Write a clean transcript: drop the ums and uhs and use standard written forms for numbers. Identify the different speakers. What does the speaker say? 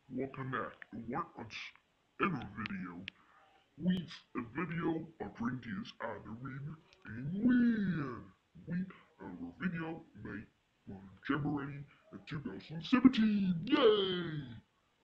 Speaker 1: Welcome back. Once in a video, with a video I bring this either win and win. We have a video made on January 2017. Yay!